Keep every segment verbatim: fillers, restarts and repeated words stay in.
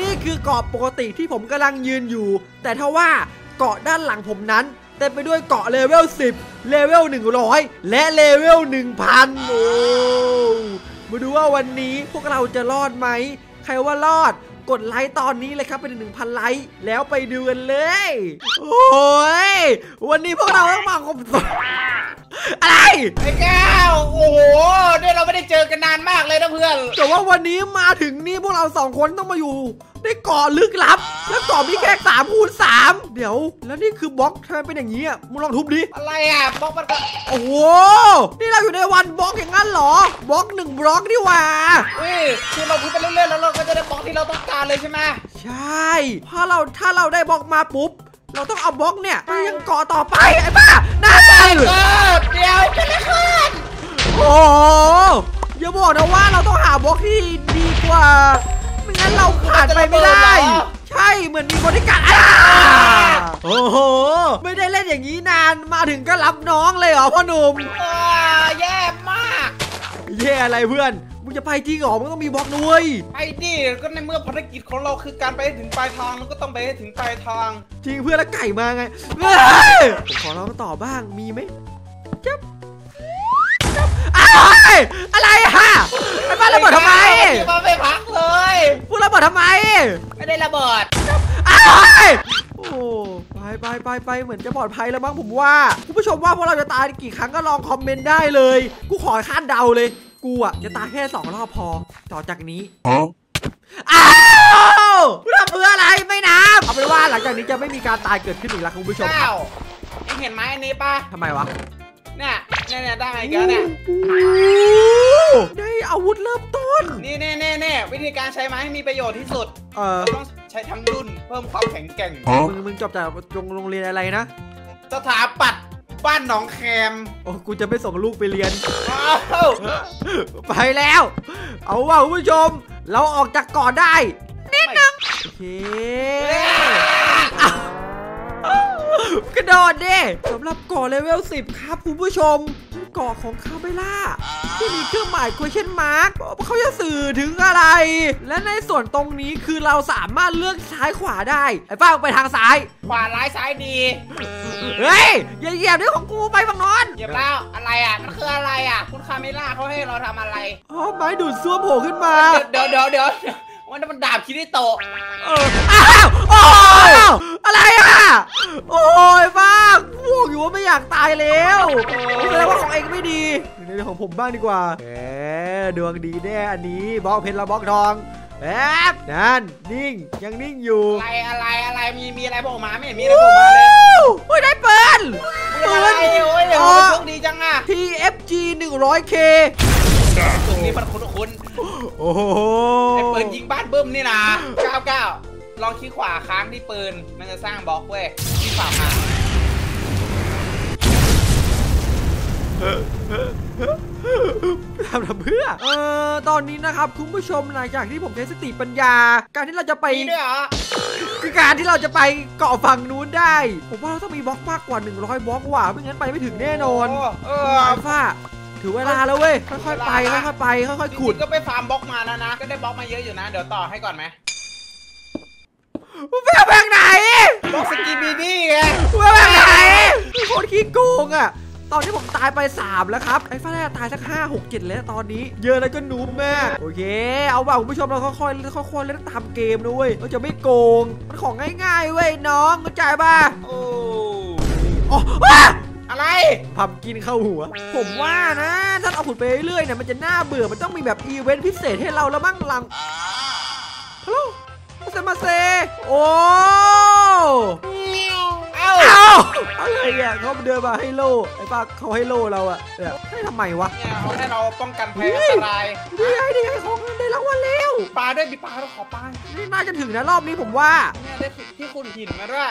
นี่คือเกาะปกติที่ผมกำลังยืนอยู่แต่ถ้าว่าเกาะด้านหลังผมนั้นเต็มไปด้วยเกาะเลเวลสิบเลเวลหนึ่งร้อยและเลเวล หนึ่งพัน โอ้มาดูว่าวันนี้พวกเราจะรอดไหมใครว่ารอดกดไลค์ตอนนี้เลยครับเป็นหนึ่งพันไลค์แล้วไปดูกันเลยโอ้ยวันนี้พวกเราต้องมาครบอะไรไอ้แก้วโอ้โหเนี่ยเราไม่ได้เจอกันนานมากเลยนะเพื่อนแต่ว่าวันนี้มาถึงนี่พวกเราสองคนต้องมาอยู่ได้เกาะลึกลับแล้วเกาะมีแค่สามคูณสามเดี๋ยวแล้วนี่คือบล็อกทำไมเป็นอย่างนี้อ่ะมึงลองทุบดิอะไรอ่ะบล็อกมันก็โอ้โหนี่เราอยู่ในวันบล็อกอย่างนั้นเหรอบล็อกหนึ่งบล็อกนี่ว่าเฮ้ยคือเราทุบไปเรื่อยๆแล้วเราก็จะได้บล็อกที่เราต้องการเลยใช่ไหมใช่เพราะเราถ้าเราได้บล็อกมาปุ๊บเราต้องเอาบล็อกเนี่ยไปยังเกาะต่อไปไอ้บ้าน่าตายเลยเดี๋ยวจะไม่ขึ้นโอ้อย่าบอกนะว่าเราต้องหาบล็อกที่ดีกว่าไม่งั้นเราผ่านไปไม่ได้ใช่เหมือนมีคนที่กัดโอ้โหไม่ได้เล่นอย่างนี้นานมาถึงก็รับน้องเลยเหรอพ่อหนุ่มแย่มากแย่อะไรเพื่อนมึงจะไปจริงเหรอมึงต้องมีบล็อกด้วยไปดิก็ในเมื่อภารกิจของเราคือการไปให้ถึงปลายทางมันก็ต้องไปให้ถึงปลายทางจริงเพื่อนแล้วไก่มาไงขอลองต่อบ้างมีไหมจับอะไรฮะไอ้บ้านระเบิดทำไมมาไม่พักเลยพูดระเบิดทำไมไม่ได้ระเบิดโอ้ไปไปไปไปเหมือนจะปลอดภัยแล้วมั้งผมว่าคุณผู้ชมว่าพวกเราจะตายกี่ครั้งก็ลองคอมเมนต์ได้เลยกูขอคาดเดาเลยกูอ่ะจะตายแค่สองรอบพอต่อจากนี้อ้าวทำเพื่ออะไรไม่น้ำเอาเป็นว่าหลังจากนี้จะไม่มีการตายเกิดขึ้นอีกแล้วคุณผู้ชมครับเห็นไหมอันนี้ป่ะทำไมวะเนี่ยเนี่ยได้กันเนี่ยได้อาวุธเริ่มต้นนี่เน่เน่เน่วิธีการใช้ไม้ให้มีประโยชน์ที่สุดเออต้องใช้ทั้งรุ่นเพิ่มความแข็งแกร่งมึงมึงจบจากโรงเรียนอะไรนะสถาปัตย์บ้านหนองแคมโอ้กูจะไม่ส่งลูกไปเรียนไปแล้วเอาว่าคุณผู้ชมเราออกจากเกาะได้นิดนึงโอเคกระโดดดิสำหรับเกาะเลเวลสิบครับคุณผู้ชมเกาะของคาเมล่าที่มีเครื่องหมาย question mark เขาจะสื่อถึงอะไรและในส่วนตรงนี้คือเราสามารถเลือกซ้ายขวาได้ไอ้ป้าไปทางซ้ายขวาร้ายซ้ายดีเฮ้ยอย่าเหยียบด้วยของกูไปฝั่งนอนเหยียบแล้วอะไรอ่ะมันคืออะไรอ่ะคุณคาเมล่าเขาให้เราทำอะไรอ๋อไม้ดูดซ่วมโผล่ขึ้นมาเดี๋ยวเดี๋ยวเดี๋ยววันนั้นมันดาบคิริโตะเอออ้าวโอ้ยอะไรอ่ะโอ้ยบ้าพวกอยู่ว่าไม่อยากตายแล้วแสดงว่าของเองไม่ดีในเรื่องของผมบ้างดีกว่าแหมดวงดีแน่อันนี้บล็อกเพชรและบล็อกทองแอบนั่นนิ่งยังนิ่งอยู่อะไรอะไรอะไรมีมีอะไรโผล่มาไม่เห็นมีอะไรโผล่มาเลยโอ้ยได้ปืนปืนโอ้ยโชคดีจังอ่ะที เอฟ จี หนึ่งร้อยเคตรงนี้มันคุ้นคุ้นโอ้โหไอ้ปืนยิงบ้านบึ้มนี่นะเก้าเก้าลองคลิกขวาค้างที่ปืนมันจะสร้างบล็อกเว้ยคลิกขวาค้างทำทำเพื่อเออตอนนี้นะครับคุณผู้ชมหลังจากที่ผมใช้สติปัญญาการที่เราจะไปด้วยเหรอคือการที่เราจะไปเกาะฝั่งนู้นได้ผมว่าเราต้องมีบล็อกมากกว่าหนึ่งร้อยบล็อกว่ะไม่งั้นไปไม่ถึงแน่นอนเอออัลฟาถือเวลาแล้วเว้ยค่อยๆไปค่อยๆไปค่อยๆขุดก็ไปฟาร์มบล็อกมาแล้วนะก็ได้บล็อกมาเยอะอยู่นะเดี๋ยวต่อให้ก่อนไหมไปเอาไปไหนบล็อกสกีบีดี้ไงไปเอาไปไหนโคตรขี้โกงอ่ะตอนนี้ผมตายไปสามแล้วครับไอ้ฟ้าแรกตายสักห้าหกเจ็ดแล้วตอนนี้เยอะแล้วก็นูบมากโอเคเอาว่าคุณผู้ชมเราค่อยๆค่อยๆเล่นตามเกมนะเว้ยเราจะไม่โกงมันของง่ายๆเว้ยน้องเข้าใจป่ะโอ้โอ้อะไรพับกินเข้าหัวผมว่านะถ้าเอาขุดไปเรื่อยๆเนี่ยมันจะน่าเบื่อมันต้องมีแบบอีเวนต์พิเศษให้เราแล้วบ้างหลังฮัลโหลมาเซมาเซโอ้เอ้าอะไรเนี่ยเขาเดินมาให้โล่ไอ้ป้าเขาให้โล่เราอะเนี่ยให้ทำไมวะเนี่ยเขาให้เราป้องกันภัยอันตรายดีไงดีไงของได้รางวัลเร็วปลาด้วยมีปลาเราขอปลานี่น่าจะถึงนะรอบนี้ผมว่าเนี่ยได้ที่คุณหินมาด้วย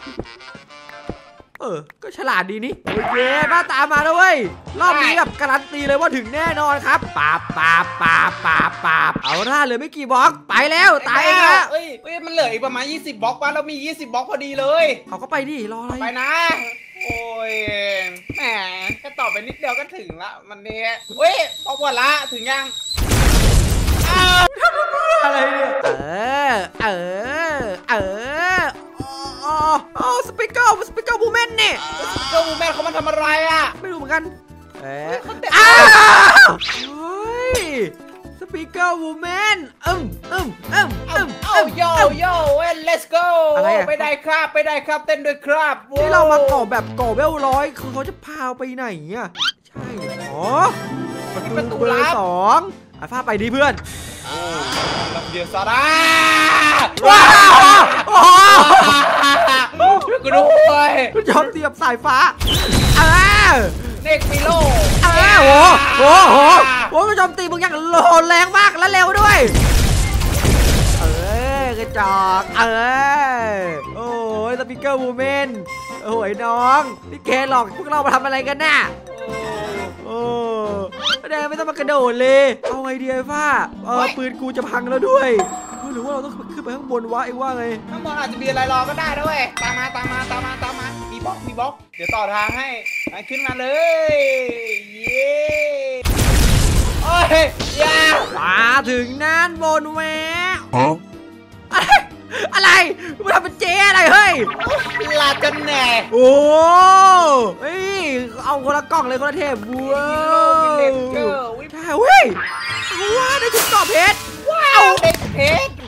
เออก็ฉลาดดีนี่โอเคป้าตามมาแล้วเว้ยรอบนี้แบบการันตีเลยว่าถึงแน่นอนครับปาบปาบปาบปาบปาบเอาท่าเลยไม่กี่บล็อกไปแล้วตายเองแล้วเอ้ยเอ้ยมันเหลืออีกประมาณยี่สิบบล็อกป่ะเรามียี่สิบบล็อกพอดีเลยเอาก็ไปดิรออะไรไปนะโอ้ยแหมแค่ต่อไปนิดเดียวก็ถึงละมันเนี่ยเฮ้ยพอหมดละถึงยังเอะไรเนี่ยเออเออเอออ๋ออ๋อสปิเกอร์สปิเกอร์บูแมนเนี่ยเจ้าบูแมนเขามาทำอะไรอ่ะไม่รู้เหมือนกันเอ๊ะเขาเตะอ้าวเฮ้ยสปีกเกอร์วูแมนอึมอึมอึมเอาอึมเอาโยโย่เว้ย let's go อะไรอะไปได้ครับไปได้ครับเต้นด้วยครับที่เรามาก่อแบบก่อเวลร้อยคือเขาจะพาไปไหนอ่ะใช่เหรอประตูเบอร์สองอ่ะพาไปดิเพื่อนลำเดียวซาร่าว้าวโอ้ช่วยกูด้วยจอมเตียบสายฟ้าเออเนกมิโลเออโหโหโหโหโจมตีมึงยังโหดแรงมากและเร็วด้วยเออกระจอกเออโอ้ยสปีกเกอร์วูแมนโอ้ยน้องนี่แกหลอกพวกเรามาทำอะไรกันน่ะโอ้แดงไม่ต้องมากระโดดเลยเอาไงดีไอ้ฟ้าเออปืนกูจะพังแล้วด้วยหรือว่าเราต้องขึ้นไปข้างบนวะไอ้ว่าไงข้างบนอาจจะมีอะไรรอก็ได้ด้วยตามมาตามมาตามมาตามมามีบล็อกมีบล็อกเดี๋ยวต่อทางให้ขึ้นมาเลยเย้โอ้ยยามาถึงน่านบนแวะอะไรอะไรมึงทำเป็นเจ๊อะไรเฮ้ยลากันแน่โอ้เฮ้ยเอาคนละกล่องเลยคนละเทปว้าวใช่เว้ยว้าได้ชุดกรอบเพชรว้าวเด็กเพชร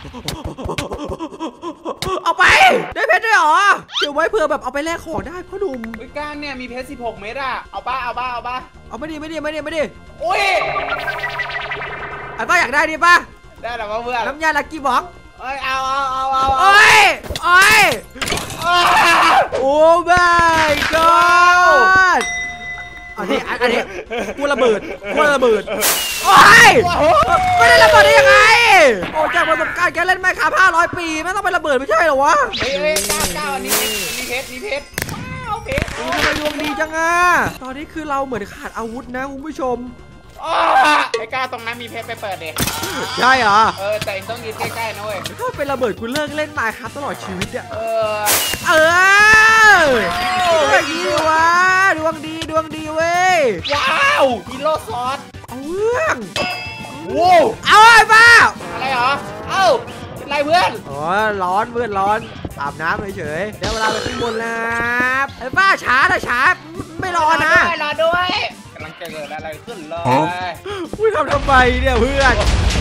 เอาไปได้เพชรด้วยเหรอเดี๋ยวไว้เผื่อแบบเอาไปแลกของได้พ่อหนุ่มวิก้านเนี่ยมีเพชรสิบหกเม็ดอะเอาป้าเอาป้าเอาป้าเอาไม่ดีไม่ดีไม่ดีไม่ดีอุ้ยไอ้ป้าอยากได้ดิป้าได้หรอวะเพื่อนน้ำยาลักกี้บ็อกเอ้ยเอาเอาเอาเอาโอ้ยโอ้ยโอ้ my god อันนี้อันนี้กูระเบิดกูระเบิดโอ้ยไม่ได้ระเบิดได้ยังไงโอ้จากประสบการณ์แกเล่นไมค์คาห้าร้อยปีไม่ต้องไประเบิดไม่ใช่เหรอวะเฮ้ยเฮ้ยก้าวก้าวอันนี้มีเพชรมีเพชรว้าวเพชรโอ้ทำไมดวงดีจังอ่ะตอนนี้คือเราเหมือนขาดอาวุธนะคุณผู้ชมไอ้ก้าวตรงนั้นมีเพชรไปเปิดดิใช่เหรอเออแต่ต้องยืนใกล้ๆนะเว้ยถ้าเป็นระเบิดกูเลิกเล่นไมค์คาตลอดชีวิตอ่ะเออเอออย่างนี้วะดวงดีดวงดีเว้ยว้าวฮีโร่ซอสเอาเรื่องว้าวเอาไอ้ป้าอะไรเหรอเอ้าเป็นไรเพื่อนอ๋อร้อนเพื่อนร้อนอาบน้ำเฉยๆเดี๋ยวเวลาไปขึ้นบนแล้วไอ้ป้าช้านะช้าไม่รอนะรอด้วยกำลังจะเกิดอะไรขึ้นเลยพูดทำทำไมเนี่ยเพื่อน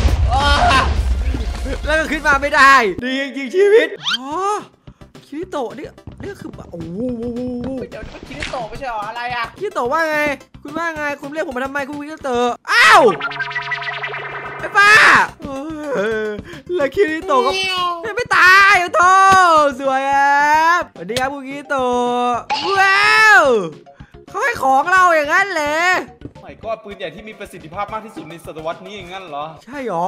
แล้วก็ขึ้นมาไม่ได้ดีจริงๆชีวิตอ๋อคิริโตะนี่นี่คือโอ้โหเดี๋ยวมันคิดโตไม่ใช่หรออะไรอ่ะคิริโตะว่าไงคุณว่าไงคุณเรียกผมมาทำไมคุณคิริโตะอ้าวไอ้ป้าแล้วคิริโตะก็ไม่ตายโอ้โธ่สวยครับสวัสดีครับคุณคิริโตะว้าวเขาให้ของเราอย่างนั้นเลยไม่ก็ปืนใหญ่ที่มีประสิทธิภาพมากที่สุดในศตวรรษนี้อย่างนั้นเหรอใช่หรอ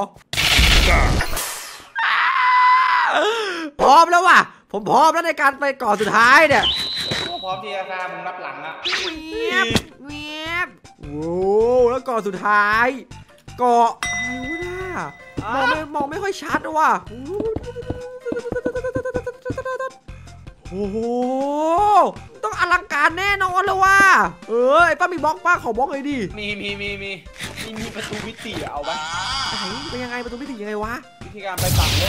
พร้อมแล้วว่ะผมพร้อมแล้วในการไปเกาะสุดท้ายเนี่ยพร้อมที่จะฆ่ามึงรับหลังอะเงียบเงียบโอ้แล้วเกาะสุดท้ายเกาะอะไรวะน่ามองไม่มองไม่ค่อยชัดว่ะโอ้โหต้องอลังการแน่นอนเลยว่ะเออไอ้ป้ามีบล็อกป้าขอบล็อกเลยดิมีมีมีมีมีมีประตูมิติเอาปะไหนเป็นยังไงประตูมิติยังไงวะวิธีการไปฝั่งโลก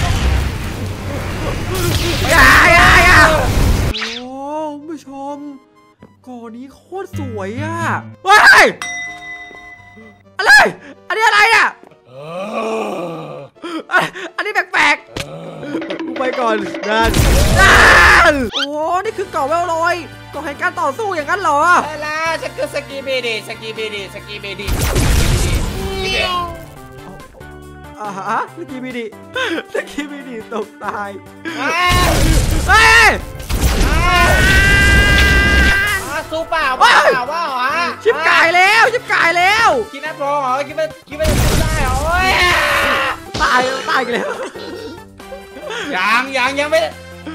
อย่าอย่าอย่าโอ้คุณผู้ชมก่อนนี้โคตรสวยอ่ะเฮ้ยอะไรอันนี้อะไรอ่ะอันนี้แปลกๆกูไปก่อนนั่นนั่นโอ้นี่คือเกาะเวลลอยเกาะแห่งการต่อสู้อย่างนั้นเหรอใช่แล้วสกิสกีเบดีสกีเบดีสกีเบดีอ่าฮะสกีบีดีสกีบีดีตกตายเฮ้ยสู้เปล่าว่าเปล่าว่าเหรอชิบกายแล้วชิบกายแล้วกินน้ำทองเหรอคิดว่าคิดว่าจะสู้ได้เหรอโอ้ยตายตายกันแล้วยังยังยังไม่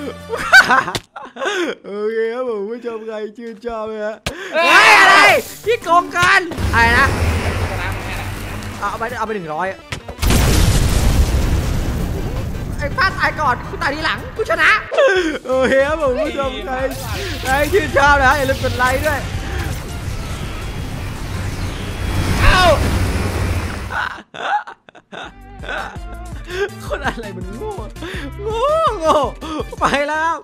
โอเคครับผมผู้ชมใครชื่นชอบไหมฮะเฮ้ยอะไรที่โกงกันอะไรนะเอาไปเอาไปหนึ่งร้อยไอ้ป้าตายก่อนกูตายทีหลังกูชนะโอเคครับผมผู้ชมใครใครชื่นชอบนะอย่าลืมกดไลค์ด้วยเอ้าคนอะไรมันโง่โง่โง่ไปแล้ว